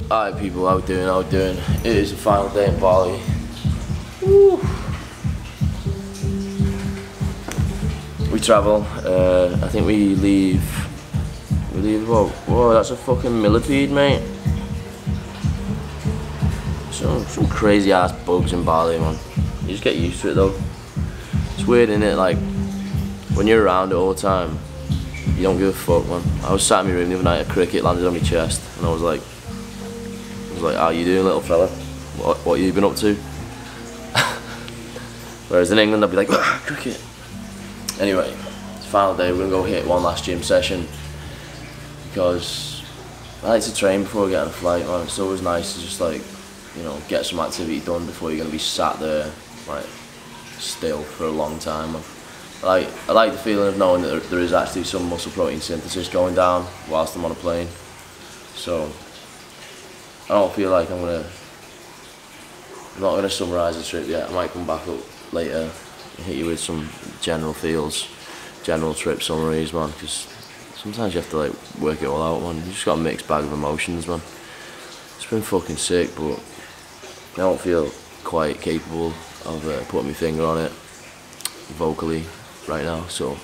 Alright people, how we doing, how we doing? It is the final day in Bali. Woo. We travel, I think we leave what? Whoa, that's a fucking millipede, mate. Some crazy ass bugs in Bali, man. You just get used to it though. It's weird, innit? Like, when you're around it all the time, you don't give a fuck, man. I was sat in my room the other night, a cricket landed on my chest, and I was like, how you doing, little fella? What you been up to? Whereas in England, I'd be like, cricket. Anyway, it's the final day, we're gonna go hit one last gym session, because I like to train before I get on a flight, man. It's always nice to just like, you know, get some activity done before you're gonna be sat there, like, still for a long time. I like the feeling of knowing that there is actually some muscle protein synthesis going down whilst I'm on a plane. So I don't feel like I'm not gonna summarise the trip yet. I might come back up later and hit you with some general feels, general trip summaries, man, because sometimes you have to like work it all out, man. You just got a mixed bag of emotions, man. It's been fucking sick, but I don't feel quite capable of putting my finger on it vocally right now, so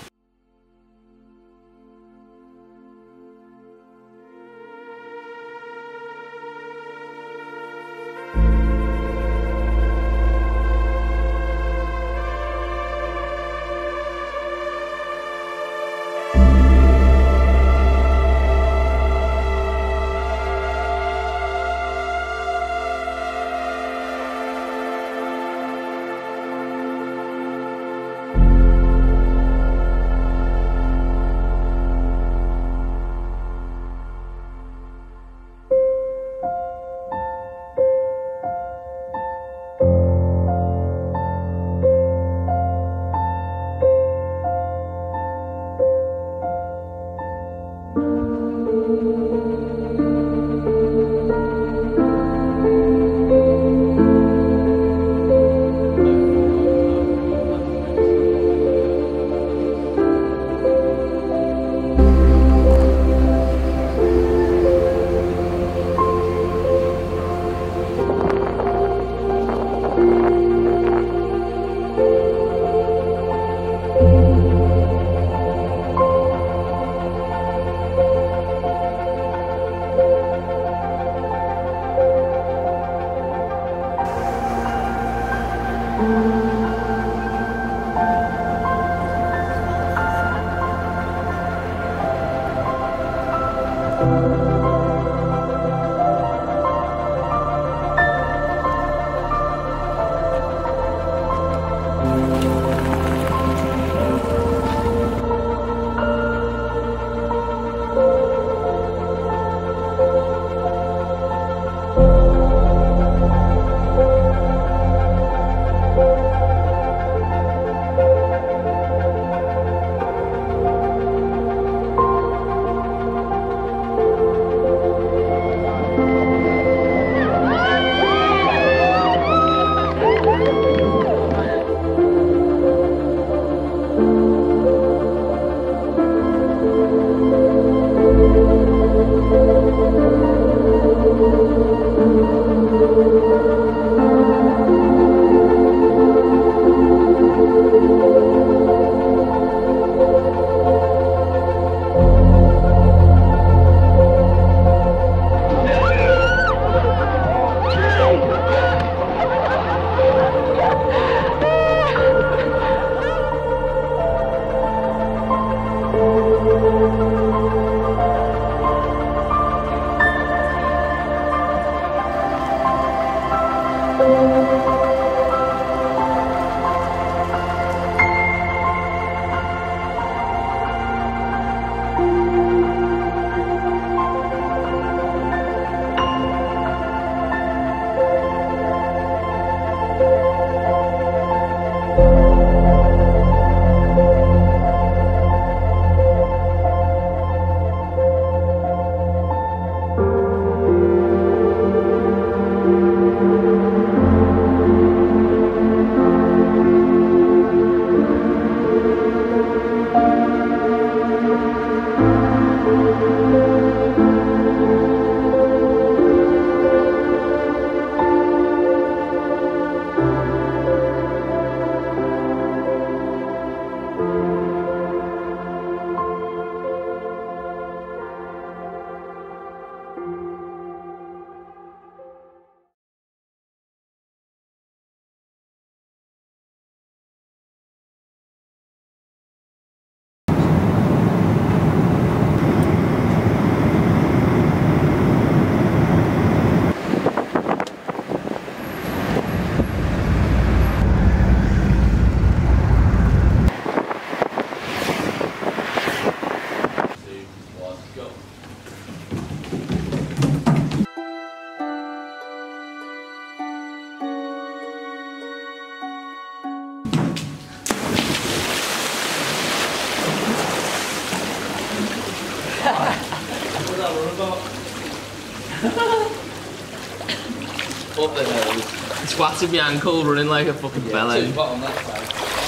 Up the nose. Squatted my ankle, running like a fucking bellend. On that side.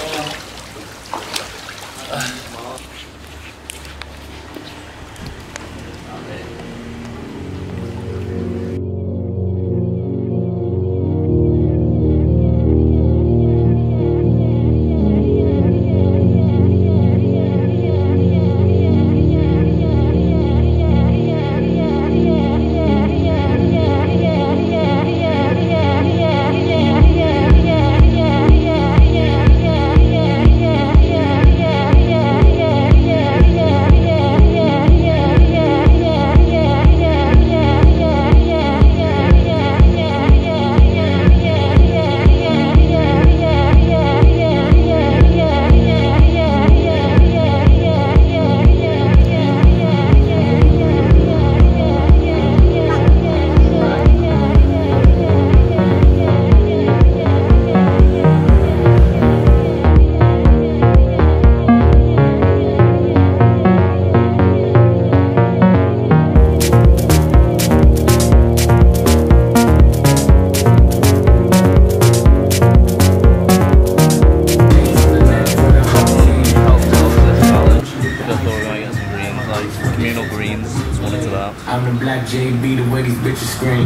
I'm the black JB, the way these bitches scream.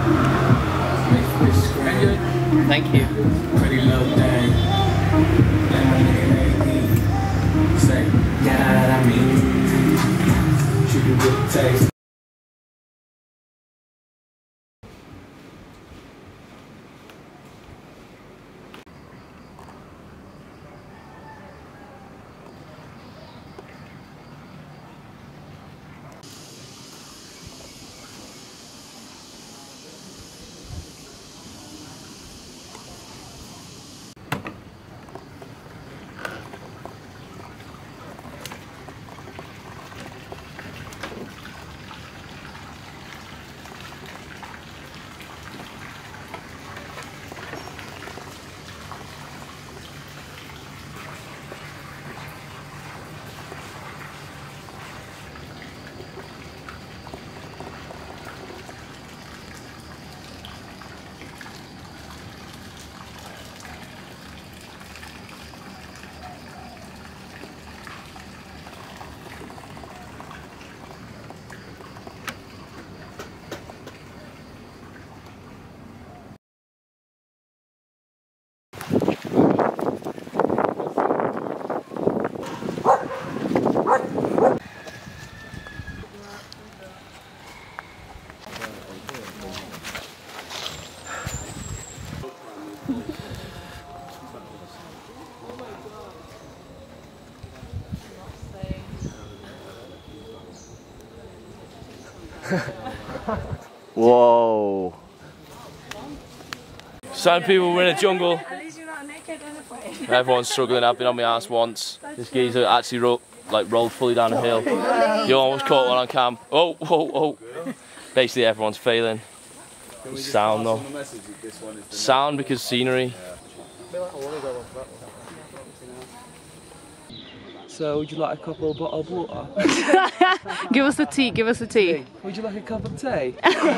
Thank you. Pretty little thing. Let my nigga AD say, God, I mean, treat it with taste. Whoa. Some people were in a jungle. At least you're not naked anyway. Everyone's struggling. I've been on my ass once. This geezer actually rolled fully down a hill. You almost caught one on cam. Oh, oh, oh. Basically everyone's failing. Sound though. Sound because scenery. So, would you like a cup or a bottle of water? Give us the tea, give us the tea. Would you like a cup of tea?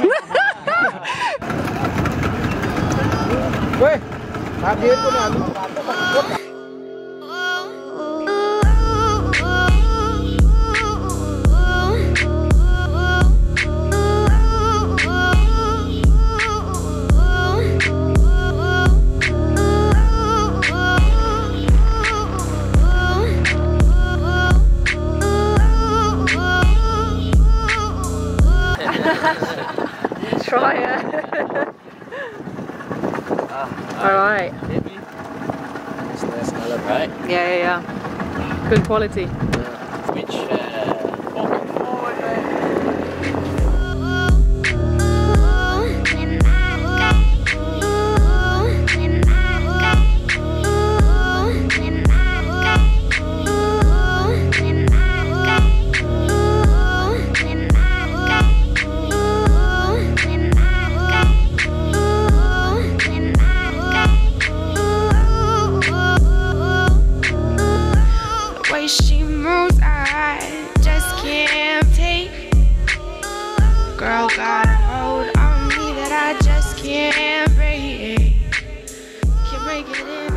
Try it. Alright. It's nice colour, right? Yeah. Good quality. Which She still got a hold on me that I just can't break. Can't break it in.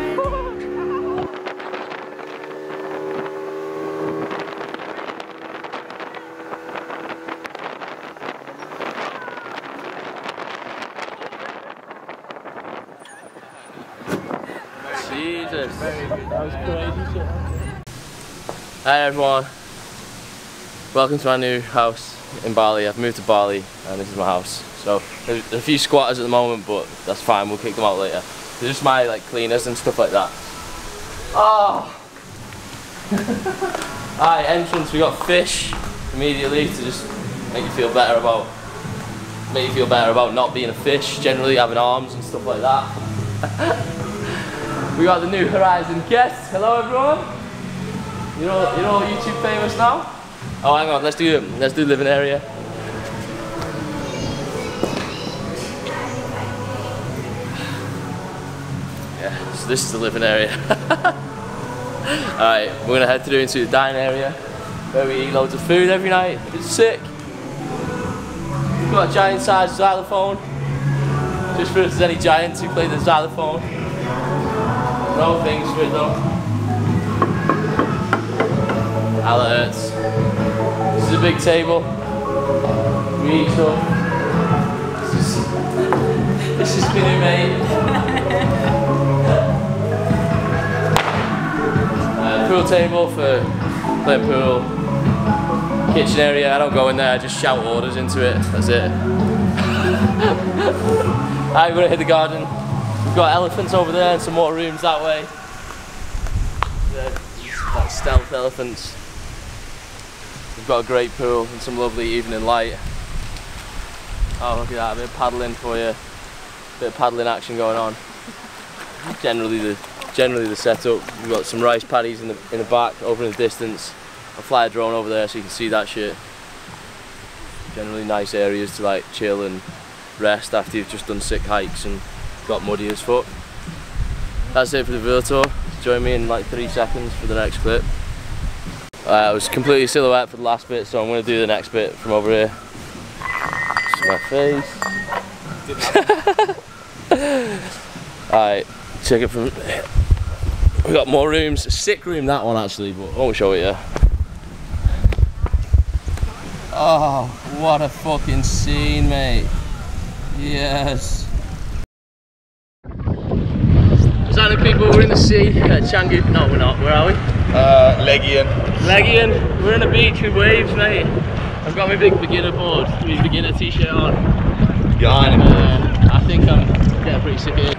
Jesus. That was crazy shit. Hi everyone. Welcome to my new house in Bali. I've moved to Bali and this is my house. So there's a few squatters at the moment, but that's fine, we'll kick them out later. They're just my like cleaners and stuff like that. Oh! Alright, entrance, we got fish immediately to just make you feel better about not being a fish, generally having arms and stuff like that. We got the new Horizon guest. Hello everyone. You know YouTube famous now? Oh hang on, let's do living area. Yeah, so this is the living area. Alright, we're gonna head into the dining area where we eat loads of food every night. It's sick. We've got a giant sized xylophone. Just for if there's any giants who play the xylophone. No things for it though. How it hurts. This is a big table. We eat stuff. This is Spinny mate. Pool table for playing pool. Kitchen area, I don't go in there, I just shout orders into it. That's it. I'm gonna hit the garden. We've got elephants over there and some more rooms that way. Yeah, like stealth elephants. We've got a great pool and some lovely evening light. Oh look at that, a bit of paddling for you. A bit of paddling action going on. Generally the setup. We've got some rice paddies in the back, over in the distance. I'll fly a drone over there so you can see that shit. Generally nice areas to like chill and rest after you've just done sick hikes and got muddy as fuck. That's it for the Villa tour. Join me in like 3 seconds for the next clip. I was completely silhouette for the last bit, so I'm going to do the next bit from over here. Just my face. Alright, check it from here. We got more rooms. A sick room that one actually, but I won't show it you. Oh, what a fucking scene, mate. Yes. What's happening, people? We're in the sea at Canggu. No, we're not. Where are we? Legian. Legian. We're on the beach with waves, mate. I've got my big beginner board, my beginner t-shirt on. Get on. I think I'm getting pretty sick of it.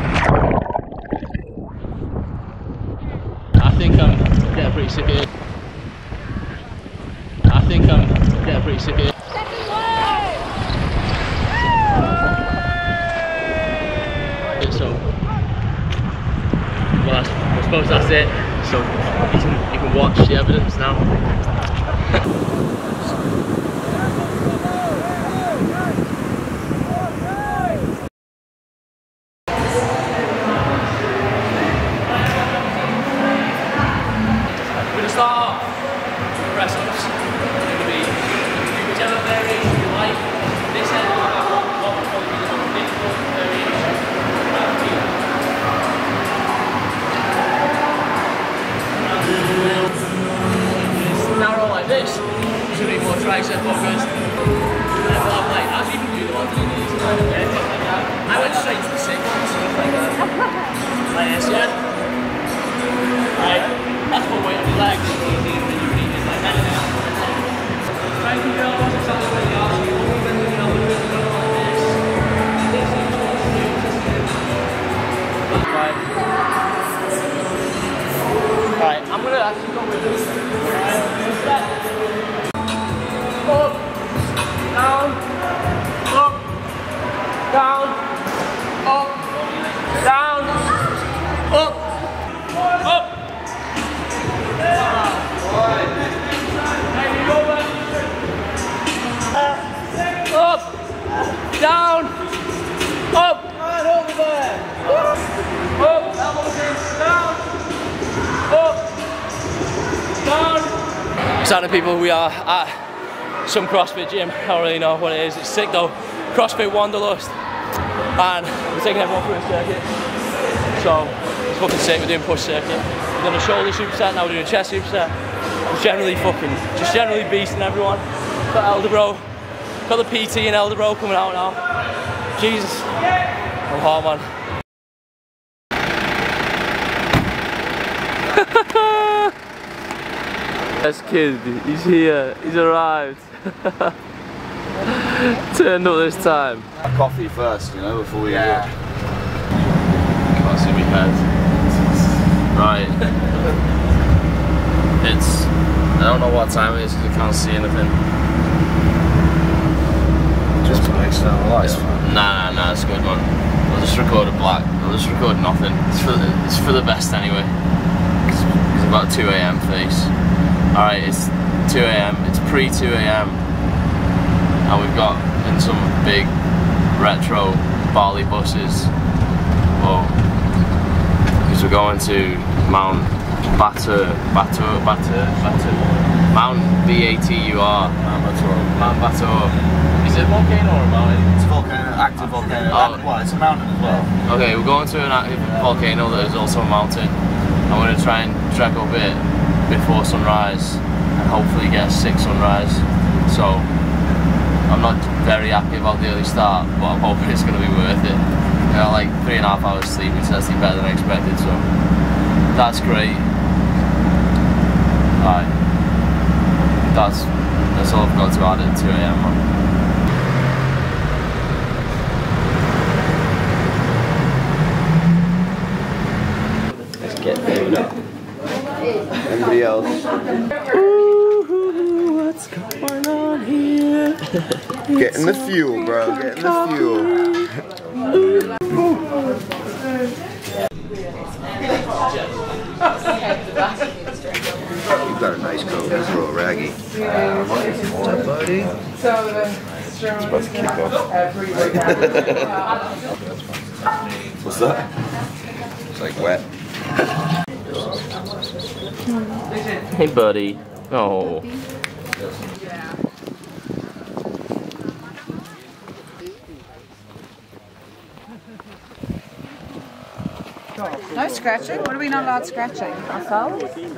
I think I'm getting pretty sick of it. So, well, I suppose that's it. So you can watch the evidence now. We're gonna start off with press ups. It's gonna be whichever variation you like. This end will have what will probably be the most difficult variation. It's narrow like this. It's gonna be more tricep focused. Like, as you can do the ones that you need to kind of get like that. I went straight to the 6 and stuff like that. Like this, yeah. Right, that's one weight on your legs. Thank you, girl. That's exactly what you are. So you won't even do like this. Right, I'm gonna actually go with this. Up, down, up, down, up, down, up, up. Up, down, up, and over there. Up, elbows in, down, up, down. What's happening, people? We are at some CrossFit gym. I don't really know what it is. It's sick though. CrossFit Wanderlust. And we're taking everyone through a circuit. So it's fucking sick. We're doing push circuit. We've done a shoulder superset, now we're doing a chest superset. I'm generally beasting everyone. Got Elderbro. Got the PT and Elderbro coming out now. Jesus. I'm hard, man. This kid, he's here, he's arrived. Turned up this time. Coffee first, you know, before we go. Can't see me head. Right. It's, I don't know what time it is because I can't see anything. Just to make sure the lights. Nah, it's good, man. I'll just record a black. I'll just record nothing. It's for the best anyway. It's about 2 AM face. Alright, it's 2 AM. It's pre 2 AM. And we've got in some big retro Bali buses. Well, because we're going to Mount Batur. Mount B-A-T-U-R. Mount Batur. Is it a volcano or a mountain? It's a volcano, active volcano. Oh. Well, it's a mountain as well. Okay, we're going to an active volcano that is also a mountain. I'm going to try and trek up it before sunrise and hopefully get a sick sunrise. So I'm not very happy about the early start, but I'm hoping it's going to be worth it. I got like 3.5 hours sleep, which is actually better than I expected, so that's great. Alright, that's all I've got to add at 2 AM, man. Let's get David up. Anybody else? Ooh, what's going on here? Getting the fuel, bro. Getting the fuel. You've got a nice coat. It's a little raggy. What's up, buddy? It's about to kick off. What's that? It's like wet. Hey, buddy. Oh. No scratching? What are we not allowed scratching? Ourselves?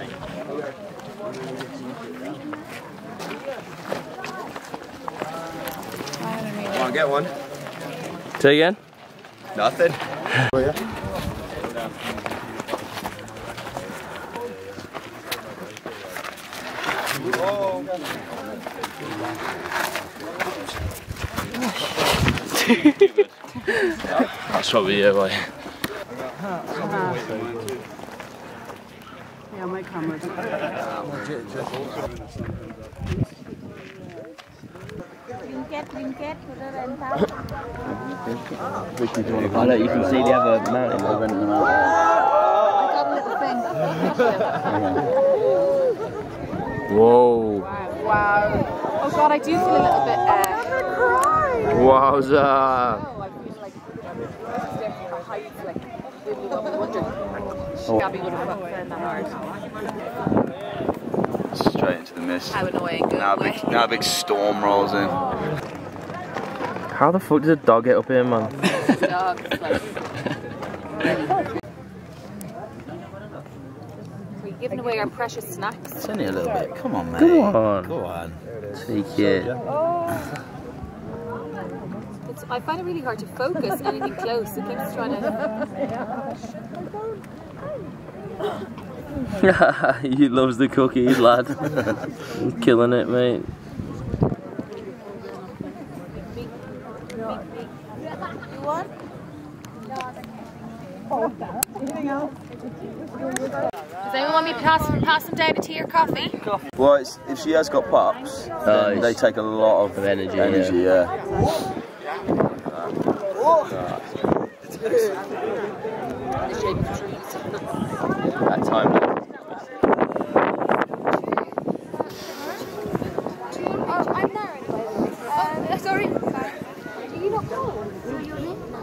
Come on, get one. Say again? Nothing. Oh, yeah. That's probably it, boy. Yeah, my camera's You can see the other mountain. We're renting them out. I got a little thing. Whoa. Wow. Oh god, I do feel a little bit Wowza. I feel like the heights like really low wonder. Gabby would have found that hard. Straight into the mist. How annoying. Now a big storm rolls in. How the fuck did a dog get up here, man? Dogs, like. We're giving away our precious snacks. It's only a little bit. Come on, mate. Go on. Go on. Take it. I find it really hard to focus anything close. It keeps trying to. He loves the cookies, lad. He's killing it, mate. You want? Does anyone want me to pass them down a tea or coffee? Well, if she has got pups, then they take a lot of energy. Yeah. That time. I'm there anyway. Sorry. Do you not know? Do you live now?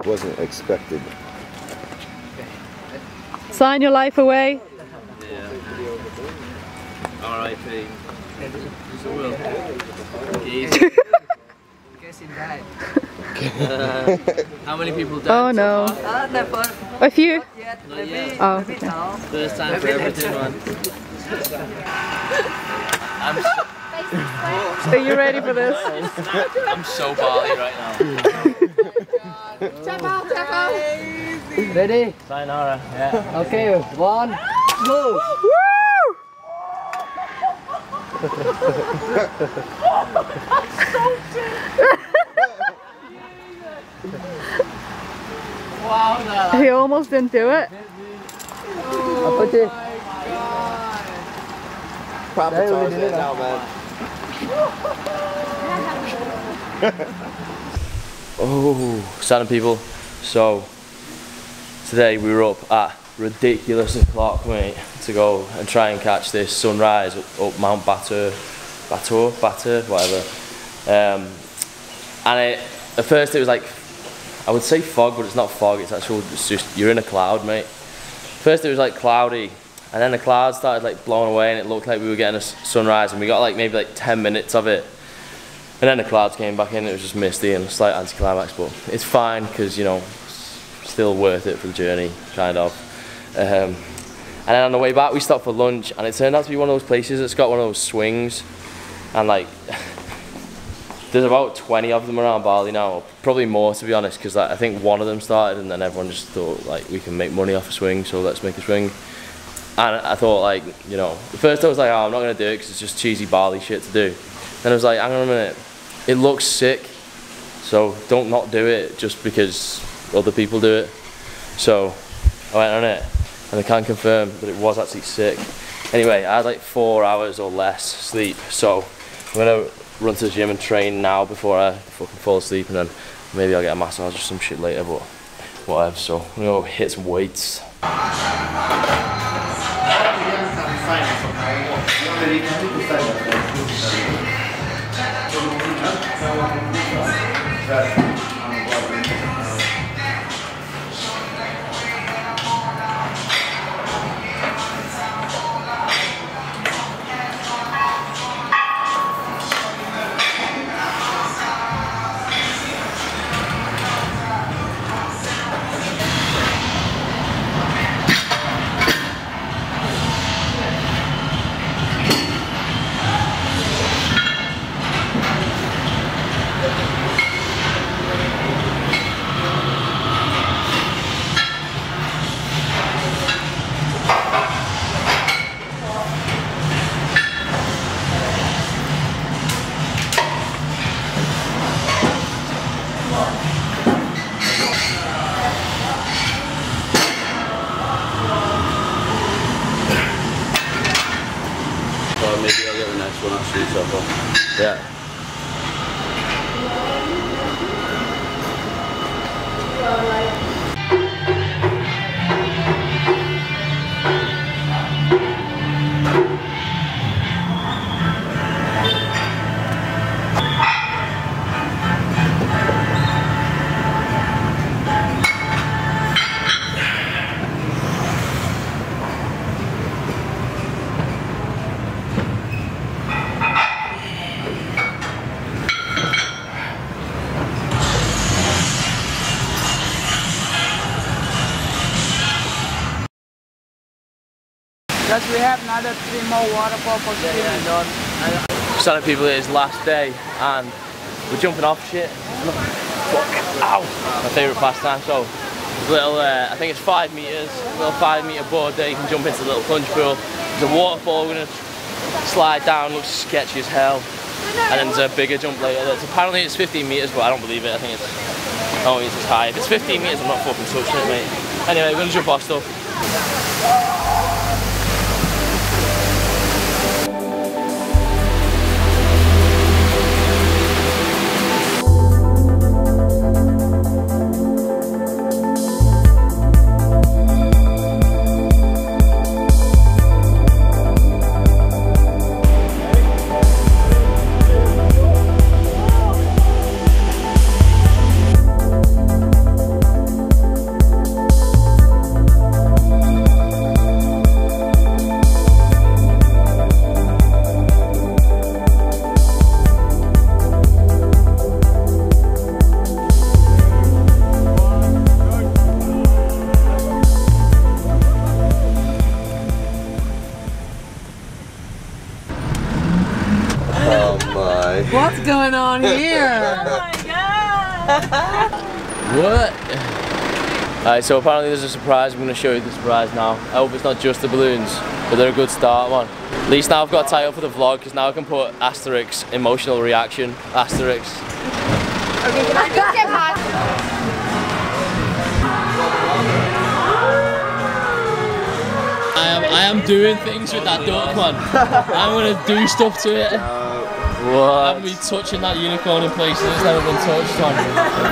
wasn't expected. Sign your life away. R.I.P. How many people died? Oh no. A few? Not yet. Oh, okay. First time for everything, man. Are you ready for this? I'm so Bali right now. Tap out. Ready? Sayonara. Yeah. Okay, 1, move. Wow, he almost didn't do it. Now, man. Oh, Santa people. So today we were up at ridiculous o'clock, mate, to go and try and catch this sunrise up Mount Batur, whatever. And at first it was like, I would say fog, but it's not fog. It's just you're in a cloud, mate. First it was like cloudy, and then the clouds started like blowing away, and it looked like we were getting a sunrise, and we got like maybe like 10 minutes of it. And then the clouds came back in, it was just misty and a slight anticlimax, but it's fine because, you know, still worth it for the journey, kind of. And then on the way back we stopped for lunch, and it turned out to be one of those places that's got one of those swings, and like there's about 20 of them around Bali now, probably more to be honest, because like, I think one of them started and then everyone just thought like we can make money off a swing, so let's make a swing. And I thought, like, you know, at first I was like, oh, I'm not going to do it because it's just cheesy Bali shit to do. Then I was like, hang on a minute, it looks sick, so don't not do it just because other people do it. So I went on it, and I can confirm that it was actually sick. Anyway, I had like 4 hours or less sleep, so I'm going to run to the gym and train now before I fucking fall asleep, and then maybe I'll get a massage or some shit later, but whatever. So I'm going to go hit some weights. Maybe I'll get the next one actually, so Yeah. Yes, we have another 3 more waterfall for swimming. Santa people, it is last day and we're jumping off shit. Fuck, ow! My favourite pastime. So, little, I think it's 5 metres, little 5 metre board there. You can jump into the little plunge pool. There's a waterfall we're gonna slide down, looks sketchy as hell. And then there's a bigger jump later. Apparently it's 15 metres, but I don't believe it. I think it's, oh, it's high. If it's 15 metres, I'm not fucking touching it, mate. Anyway, we're gonna jump off stuff. on here? Oh my god! What? Alright, so apparently there's a surprise. I'm going to show you the surprise now. I hope it's not just the balloons, but they're a good start, man. At least now I've got a title for the vlog, because now I can put asterisk, emotional reaction, asterisk. Okay, can I just get hot? I am doing things with that duck, man. I'm going to do stuff to it. What? I'm going to be touching that unicorn in places it's never been touched on.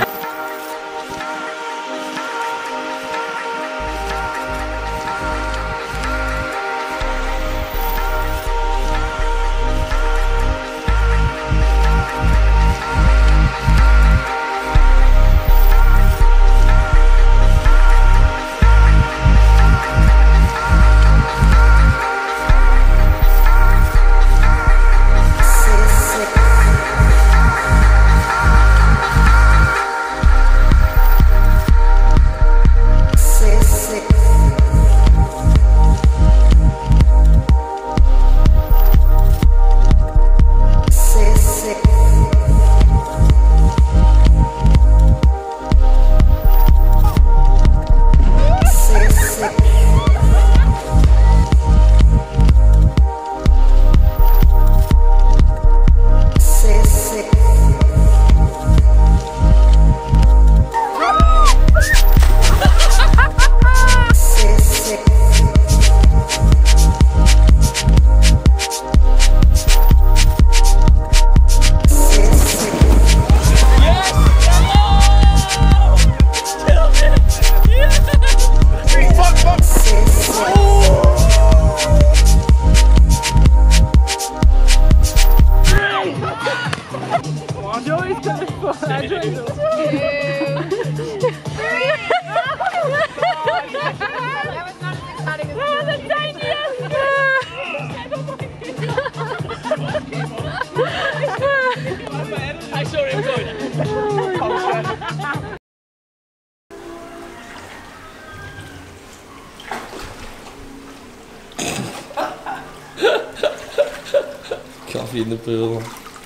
Coffee in the pool.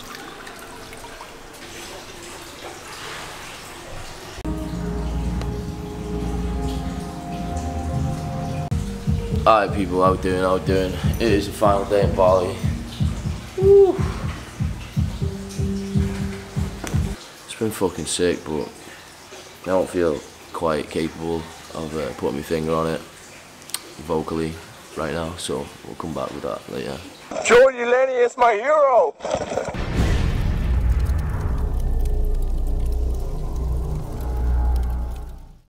Alright people, how we doing? It is the final day in Bali. Woo. It's been fucking sick, but I don't feel quite capable of putting my finger on it vocally right now, so we'll come back with that later. Jordy Lenny is my hero!